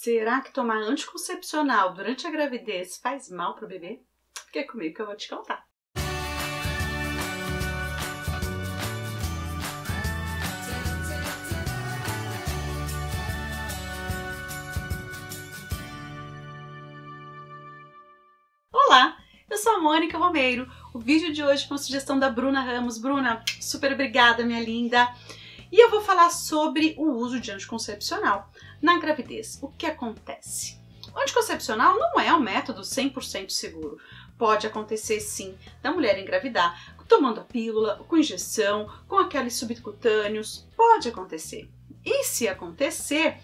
Será que tomar anticoncepcional durante a gravidez faz mal para o bebê? Fica comigo que eu vou te contar. Olá, eu sou a Mônica Romeiro. O vídeo de hoje foi uma sugestão da Bruna Ramos. Bruna, super obrigada, minha linda. E eu vou falar sobre o uso de anticoncepcional na gravidez. O que acontece? O anticoncepcional não é um método 100% seguro. Pode acontecer sim da mulher engravidar tomando a pílula, com injeção, com aqueles subcutâneos. Pode acontecer. E se acontecer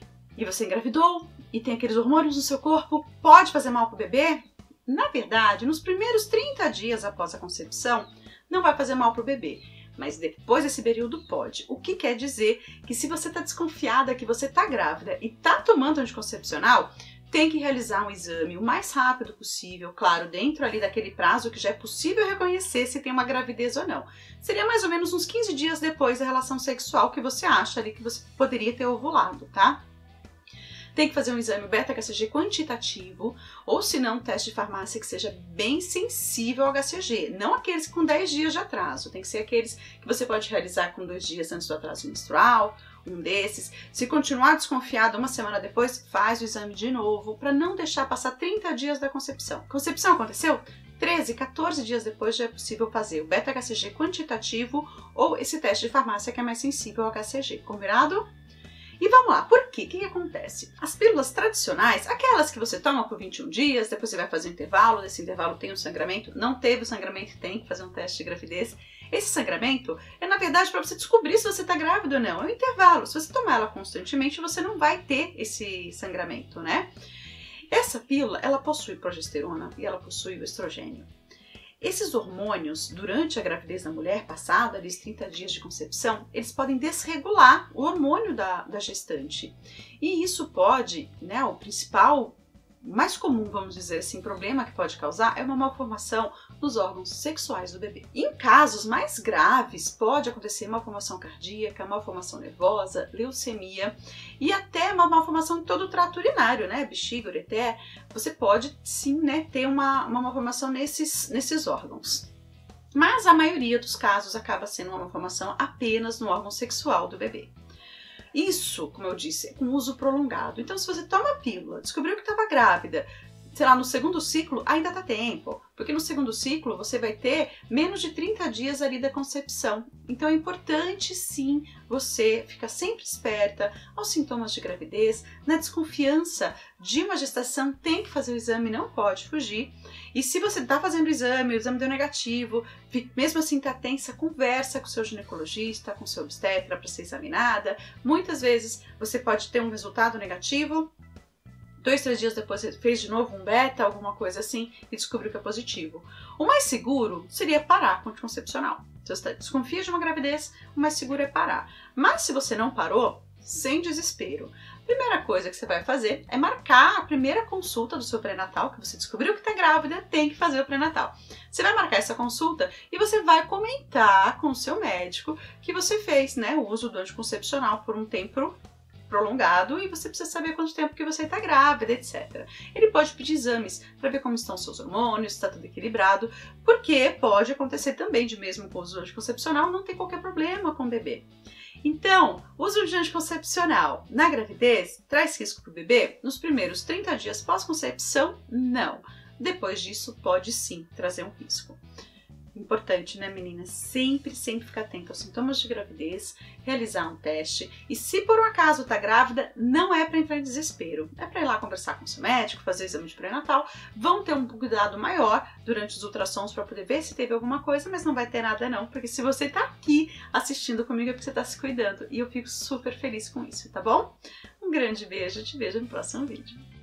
e você engravidou e tem aqueles hormônios no seu corpo, pode fazer mal para o bebê? Na verdade, nos primeiros 30 dias após a concepção, não vai fazer mal para o bebê. Mas depois desse período pode. O que quer dizer que se você está desconfiada que você está grávida e está tomando anticoncepcional, tem que realizar um exame o mais rápido possível, claro, dentro ali daquele prazo que já é possível reconhecer se tem uma gravidez ou não. Seria mais ou menos uns 15 dias depois da relação sexual que você acha ali que você poderia ter ovulado, tá? Tem que fazer um exame beta-HCG quantitativo, ou se não, um teste de farmácia que seja bem sensível ao HCG. Não aqueles com 10 dias de atraso, tem que ser aqueles que você pode realizar com 2 dias antes do atraso menstrual, um desses. Se continuar desconfiado, uma semana depois, faz o exame de novo, para não deixar passar 30 dias da concepção. Concepção aconteceu? 13, 14 dias depois já é possível fazer o beta-HCG quantitativo ou esse teste de farmácia que é mais sensível ao HCG, combinado? E vamos lá, por quê? O que acontece? As pílulas tradicionais, aquelas que você toma por 21 dias, depois você vai fazer um intervalo, nesse intervalo tem um sangramento, não teve o sangramento, tem que fazer um teste de gravidez. Esse sangramento é, na verdade, para você descobrir se você está grávida ou não. É um intervalo. Se você tomar ela constantemente, você não vai ter esse sangramento, né? Essa pílula, ela possui progesterona e ela possui o estrogênio. Esses hormônios, durante a gravidez da mulher, passada ali os 30 dias de concepção, eles podem desregular o hormônio da gestante. E isso pode, né, o principal, mais comum, vamos dizer assim, problema que pode causar é uma malformação nos órgãos sexuais do bebê. Em casos mais graves, pode acontecer malformação cardíaca, malformação nervosa, leucemia e até uma malformação em todo o trato urinário, né? Bexiga, ureter. Você pode sim, né, ter uma malformação nesses órgãos. Mas a maioria dos casos acaba sendo uma malformação apenas no órgão sexual do bebê. Isso, como eu disse, é com uso prolongado. Então, se você toma a pílula, descobriu que estava grávida, sei lá, no segundo ciclo, ainda dá tempo. Porque no segundo ciclo você vai ter menos de 30 dias ali da concepção. Então é importante sim você ficar sempre esperta aos sintomas de gravidez, na desconfiança de uma gestação, tem que fazer o exame, não pode fugir. E se você está fazendo o exame deu negativo, mesmo assim está tensa, conversa com o seu ginecologista, com o seu obstetra para ser examinada. Muitas vezes você pode ter um resultado negativo, 2, 3 dias depois você fez de novo um beta, alguma coisa assim, e descobriu que é positivo. O mais seguro seria parar com o anticoncepcional. Se você desconfia de uma gravidez, o mais seguro é parar. Mas se você não parou, sem desespero. A primeira coisa que você vai fazer é marcar a primeira consulta do seu pré-natal, que você descobriu que está grávida, tem que fazer o pré-natal. Você vai marcar essa consulta e você vai comentar com o seu médico que você fez, né, o uso do anticoncepcional por um tempo prolongado e você precisa saber quanto tempo que você está grávida, etc. Ele pode pedir exames para ver como estão seus hormônios, se está tudo equilibrado, porque pode acontecer também de mesmo com o uso do anticoncepcional não ter qualquer problema com o bebê. Então, o uso de anticoncepcional na gravidez traz risco para o bebê? Nos primeiros 30 dias pós-concepção, não. Depois disso, pode sim trazer um risco. Importante, né, meninas? Sempre ficar atenta aos sintomas de gravidez, realizar um teste e se por um acaso tá grávida, não é para entrar em desespero. É para ir lá conversar com o seu médico, fazer o exame de pré-natal. Vão ter um cuidado maior durante os ultrassons para poder ver se teve alguma coisa, mas não vai ter nada não, porque se você tá aqui assistindo comigo é porque você tá se cuidando e eu fico super feliz com isso, tá bom? Um grande beijo, te vejo no próximo vídeo.